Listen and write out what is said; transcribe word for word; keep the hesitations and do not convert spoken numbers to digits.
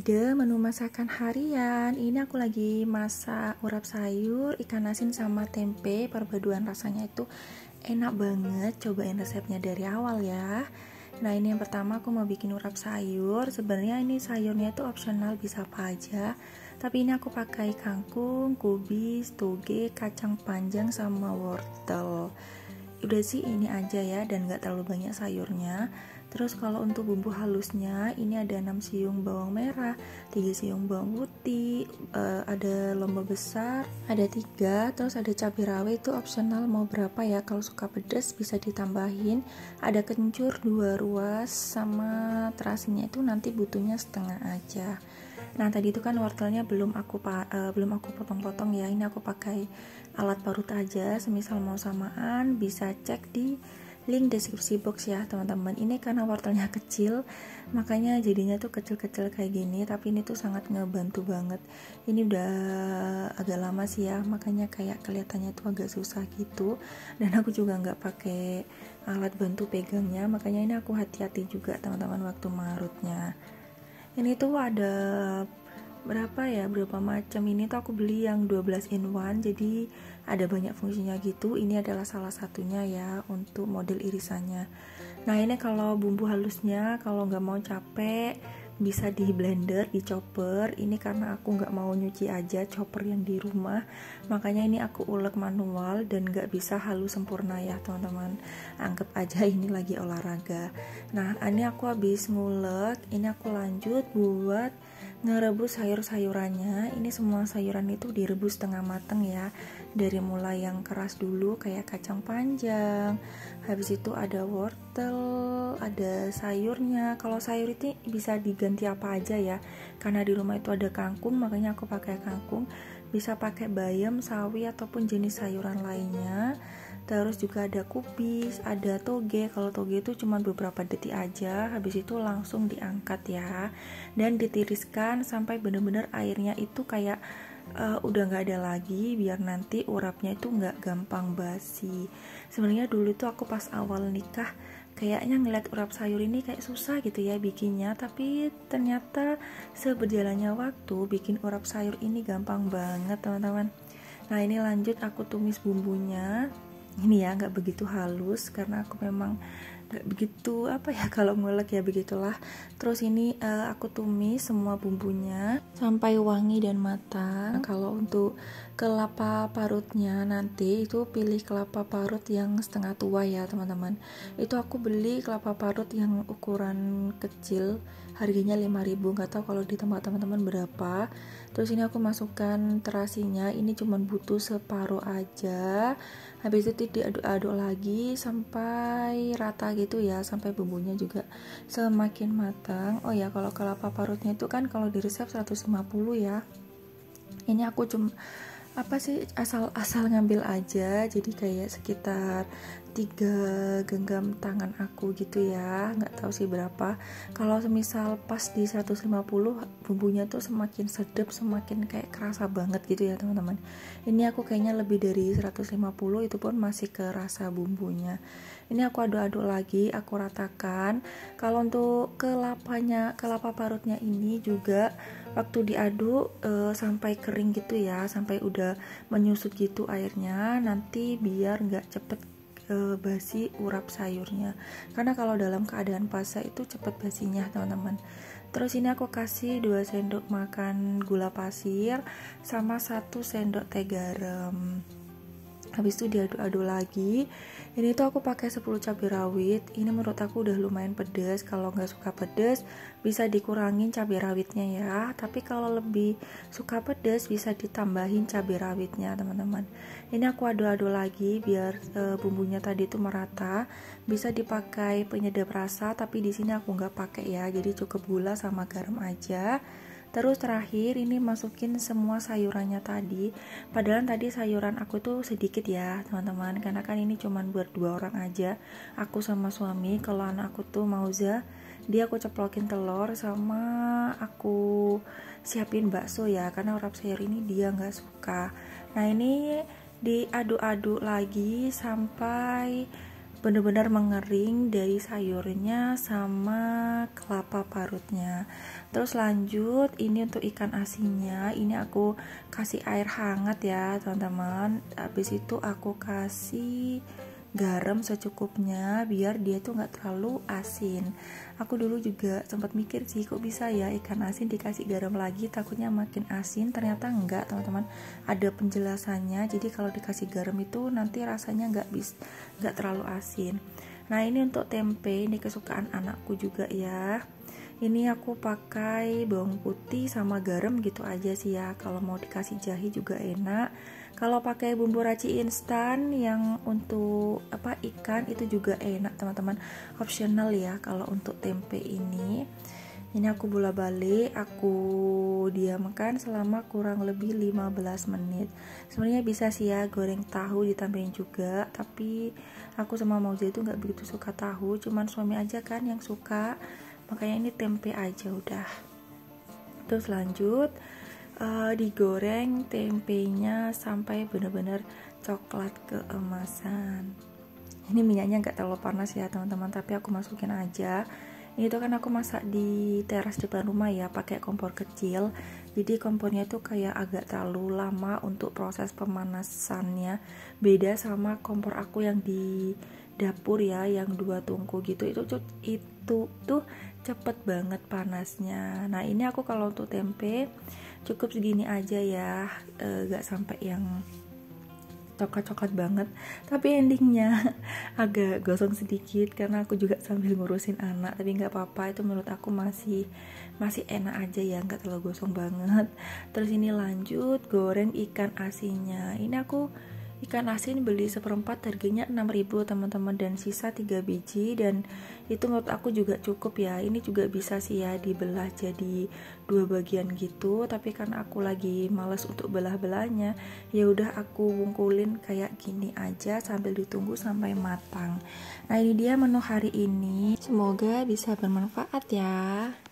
ide menu masakan harian. Ini aku lagi masak urap sayur, ikan asin sama tempe. Perpaduan rasanya itu enak banget. Cobain resepnya dari awal ya. Nah, ini yang pertama aku mau bikin urap sayur. Sebenarnya ini sayurnya itu opsional, bisa apa aja. Tapi ini aku pakai kangkung, kubis, toge, kacang panjang sama wortel. Udah sih ini aja ya, dan gak terlalu banyak sayurnya. Terus kalau untuk bumbu halusnya, ini ada enam siung bawang merah, tiga siung bawang putih, uh, ada lombok besar, ada tiga, terus ada cabai rawit itu opsional mau berapa ya, kalau suka pedas bisa ditambahin. Ada kencur dua ruas, sama terasinya itu nanti butuhnya setengah aja. Nah, tadi itu kan wortelnya belum aku uh, belum aku potong-potong ya. Ini aku pakai alat parut aja. Semisal mau samaan bisa cek di link deskripsi box ya teman-teman. Ini karena wortelnya kecil, makanya jadinya tuh kecil-kecil kayak gini. Tapi ini tuh sangat ngebantu banget. Ini udah agak lama sih ya, makanya kayak kelihatannya tuh agak susah gitu. Dan aku juga nggak pakai alat bantu pegangnya, makanya ini aku hati-hati juga teman-teman waktu marutnya. Ini tuh ada berapa ya, berapa macam. Ini tuh aku beli yang dua belas in one, jadi ada banyak fungsinya gitu. Ini adalah salah satunya ya untuk model irisannya. Nah, ini kalau bumbu halusnya, kalau nggak mau capek bisa di blender, di chopper. Ini karena aku nggak mau nyuci aja chopper yang di rumah, makanya ini aku ulek manual dan nggak bisa halus sempurna ya teman-teman. Anggap aja ini lagi olahraga. Nah, ini aku habis ngulek, ini aku lanjut buat ngerebus sayur-sayurannya. Ini semua sayuran itu direbus setengah mateng ya, dari mulai yang keras dulu kayak kacang panjang, habis itu ada wortel, ada sayurnya. Kalau sayur itu bisa diganti apa aja ya, karena di rumah itu ada kangkung, makanya aku pakai kangkung. Bisa pakai bayam, sawi, ataupun jenis sayuran lainnya. Terus juga ada kubis, ada toge. Kalau toge itu cuma beberapa detik aja, habis itu langsung diangkat ya, dan ditiriskan sampai bener-bener airnya itu kayak uh, udah nggak ada lagi, biar nanti urapnya itu nggak gampang basi. Sebenarnya dulu itu aku pas awal nikah kayaknya ngeliat urap sayur ini kayak susah gitu ya bikinnya, tapi ternyata seberjalannya waktu bikin urap sayur ini gampang banget teman-teman. Nah, ini lanjut aku tumis bumbunya. Ini ya nggak begitu halus karena aku memang nggak begitu apa ya kalau ngulek ya, begitulah. Terus ini uh, aku tumis semua bumbunya sampai wangi dan matang. Nah, kalau untuk kelapa parutnya nanti itu pilih kelapa parut yang setengah tua ya teman-teman. Itu aku beli kelapa parut yang ukuran kecil, harganya lima ribu, nggak tahu kalau di tempat teman-teman berapa. Terus ini aku masukkan terasinya, ini cuman butuh separuh aja. Habis itu diaduk-aduk lagi sampai rata gitu ya, sampai bumbunya juga semakin matang. Oh ya, kalau kelapa parutnya itu kan kalau di resep seratus lima puluh ya. Ini aku cuma apa sih asal-asal ngambil aja, jadi kayak sekitar tiga genggam tangan aku gitu ya, nggak tahu sih berapa. Kalau semisal pas di seratus lima puluh bumbunya tuh semakin sedap, semakin kayak kerasa banget gitu ya teman-teman. Ini aku kayaknya lebih dari seratus lima puluh, itu pun masih kerasa bumbunya. Ini aku aduk-aduk lagi, aku ratakan. Kalau untuk kelapanya, kelapa parutnya ini juga waktu diaduk e, sampai kering gitu ya, sampai udah menyusut gitu airnya, nanti biar nggak cepet e, basi urap sayurnya, karena kalau dalam keadaan basah itu cepet basinya teman-teman. Terus ini aku kasih dua sendok makan gula pasir sama satu sendok teh garam. Habis itu diaduk-aduk lagi. Ini tuh aku pakai sepuluh cabai rawit. Ini menurut aku udah lumayan pedas. Kalau nggak suka pedas bisa dikurangin cabai rawitnya ya. Tapi kalau lebih suka pedas bisa ditambahin cabai rawitnya teman-teman. Ini aku aduk-aduk lagi biar e, bumbunya tadi itu merata. Bisa dipakai penyedap rasa, tapi di sini aku nggak pakai ya. Jadi cukup gula sama garam aja. Terus terakhir ini masukin semua sayurannya tadi. Padahal tadi sayuran aku tuh sedikit ya teman-teman, karena kan ini cuman buat dua orang aja, aku sama suami. Kalau anak aku tuh Mauza, dia aku ceplokin telur sama aku siapin bakso ya, karena urap sayur ini dia nggak suka. Nah, ini diaduk-aduk lagi sampai bener-bener mengering dari sayurnya sama kelapa parutnya. Terus lanjut, ini untuk ikan asinnya, ini aku kasih air hangat ya teman-teman. Habis itu aku kasih garam secukupnya biar dia tuh nggak terlalu asin. Aku dulu juga sempat mikir sih, kok bisa ya ikan asin dikasih garam lagi, takutnya makin asin. Ternyata enggak teman-teman, ada penjelasannya. Jadi kalau dikasih garam itu nanti rasanya nggak bis nggak terlalu asin. Nah ini untuk tempe, ini kesukaan anakku juga ya. Ini aku pakai bawang putih sama garam gitu aja sih ya. Kalau mau dikasih jahe juga enak. Kalau pakai bumbu raci instan yang untuk apa ikan itu juga enak teman-teman, optional ya. Kalau untuk tempe ini, ini aku bolak-balik, aku diamkan selama kurang lebih lima belas menit. Sebenarnya bisa sih ya goreng tahu ditambahin juga, tapi aku sama Mauza itu nggak begitu suka tahu, cuman suami aja kan yang suka, makanya ini tempe aja udah. Terus lanjut uh, digoreng tempenya sampai benar-benar coklat keemasan. Ini minyaknya nggak terlalu panas ya teman-teman, tapi aku masukin aja. Ini tuh kan aku masak di teras depan rumah ya, pakai kompor kecil. Jadi kompornya tuh kayak agak terlalu lama untuk proses pemanasannya. Beda sama kompor aku yang di dapur ya, yang dua tungku gitu. Itu itu tuh cepet banget panasnya. Nah ini aku kalau untuk tempe cukup segini aja ya, e, gak sampai yang coklat-coklat banget, tapi endingnya agak gosong sedikit karena aku juga sambil ngurusin anak. Tapi nggak apa-apa, itu menurut aku masih masih enak aja ya, nggak terlalu gosong banget. Terus ini lanjut goreng ikan asinnya. Ini aku ikan asin beli seperempat, harganya enam ribu teman-teman, dan sisa tiga biji, dan itu menurut aku juga cukup ya. Ini juga bisa sih ya dibelah jadi dua bagian gitu, tapi kan aku lagi males untuk belah-belahnya, ya udah aku bungkulin kayak gini aja sambil ditunggu sampai matang. Nah ini dia menu hari ini, semoga bisa bermanfaat ya.